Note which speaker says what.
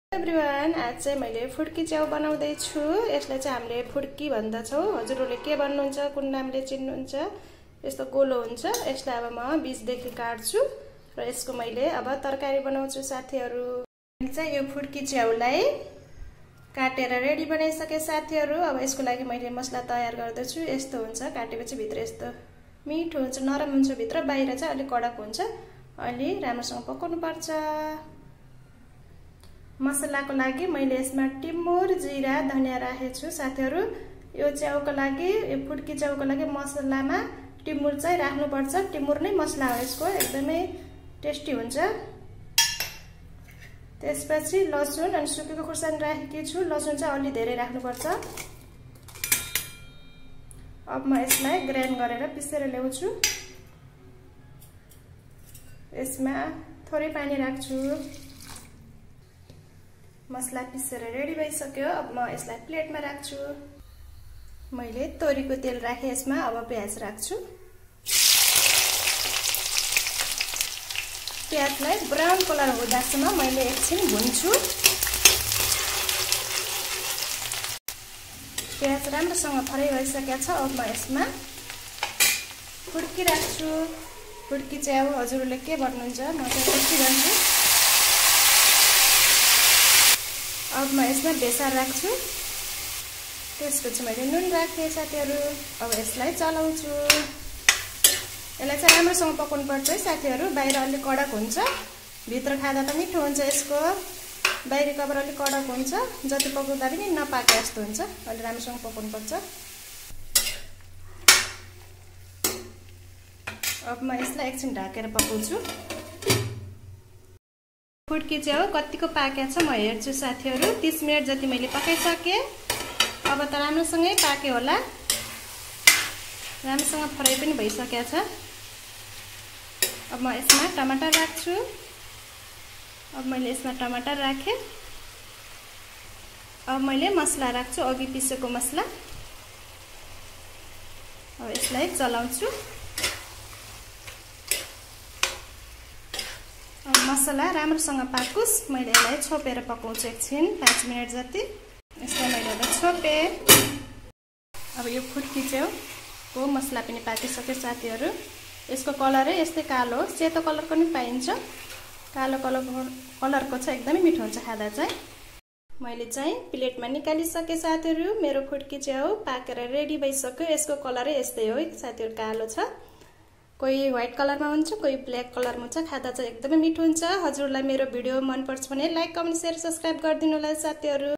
Speaker 1: Everyone, आज चाहिँ मैले फुड्की च्याउ बनाउँदै छु। यसलाई चाहिँ हामीले फुड्की भन्दछौँ। हजुरहरूले के भन्नुहुन्छ, कुन नामले चिन्नुहुन्छ? यस्तो गोलो हुन्छ। यसलाई अब म बीजदेखि काट्छु र यसको मैले अब तरकारी बनाउँछु साथीहरू। मैले चाहिँ यो फुड्की च्याउलाई काटेर रेडी बनाइसके साथीहरू। अब यसको लागि मैले मसला तयार गर्दैछु। यस्तो हुन्छ, काटेपछि भित्र यस्तो मिठो हुन्छ, नरम हुन्छ भित्र, बाहिर चाहिँ अलि कडक हुन्छ। अलि राम्रोसँग पकाउनु पर्छ। मसलाको लागि मैले यसमा टिमुर, जिरा, धनिया राखेको छु साथीहरू। यो च्याउको लागि, यो फुड्की च्याउको लागि मसलामा टिमुर चाहिँ राख्नुपर्छ। टिमुर नै मसला हो यसको, एकदमै टेस्टी हुन्छ। त्यसपछि लसुन अनि सुकेको खुर्सानी राखेकी छु। लसुन चाहिँ अलि धेरै राख्नुपर्छ। अब म यसलाई ग्राइन्ड गरेर पिसेर ल्याउँछु। यसमा थोरै पानी राख्छु। मसला पिसेर रेडी भइसक्यो। अब म यसलाई प्लेटमा राख्छु। मैले तोरीको तेल राखेँ यसमा। अब प्याज राख्छु। प्याजलाई ब्राउन कलर हुँदासम्म मैले एकछिन भुन्छु। प्याज राम्रोसँग फ्राई भइसकेको छ। अब म यसमा फुड्की राख्छु। फुड्की च्याउ हजुरहरूले के भन्नुहुन्छ, म चाहिँ फुड्की भन्छु। अब म यसमा बेसार राख्छु। त्यसपछि मैले नुन राखेँ साथीहरू। अब यसलाई चलाउँछु। यसलाई चाहिँ राम्रोसँग पकाउनु पर्छ है साथीहरू। बाहिर अलिक कडक हुन्छ, भित्र खाँदा त मिठो हुन्छ यसको। बाहिरी कभर अलिक कडक हुन्छ, जति पकाउँदा पनि नपाके जस्तो हुन्छ। अलि राम्रोसँग पकाउनु पर्छ। अब म यसलाई एकछिन ढाकेर पकाउँछु। फुड्की च्याउ कतिको पाकेको छ म हेर्छु साथीहरू। 30 मिनट जति मैले पकाइसकेँ। अब त राम्रोसँगै पाक्यो होला। राम्रोसँग फ्राई पनि भइसकेको छ। अब म यसमा टमाटर राख्छु। अब मैले यसमा टमाटर राखेँ। अब मैले मसला राख्छु, अघि पिसेको मसला। अब यसलाई चलाउँछु। अब मसला राम्रोसँग पाकोस्। मैले यसलाई छोपेर पकाउँछु एकछिन, 5 मिनट जति। यसलाई मैले अब छोपेँ। अब यो फुड्की च्याउको मसला पनि पाकिसक्यो साथीहरू। यसको कलरै यस्तै कालो हो, सेतो कलरको पनि पाइन्छ। कालो कलरको चाहिँ एकदमै मिठो हुन्छ खाँदा चाहिँ। मैले चाहिँ प्लेटमा निकालिसकेँ साथीहरू। मेरो फुड्की च्याउ पाकेर रेडी भइसक्यो। यसको कलरै यस्तै हो साथीहरू, कालो छ। कोही व्हाइट कलरमा हुन्छ, कोही ब्ल्याक कलरमा हुन्छ। खाँदा चाहिँ एकदमै मिठो हुन्छ। हजुरलाई मेरो भिडियो मनपर्छ भने लाइक, कमेन्ट, शेयर, सब्सक्राइब गरिदिनु होला साथीहरू।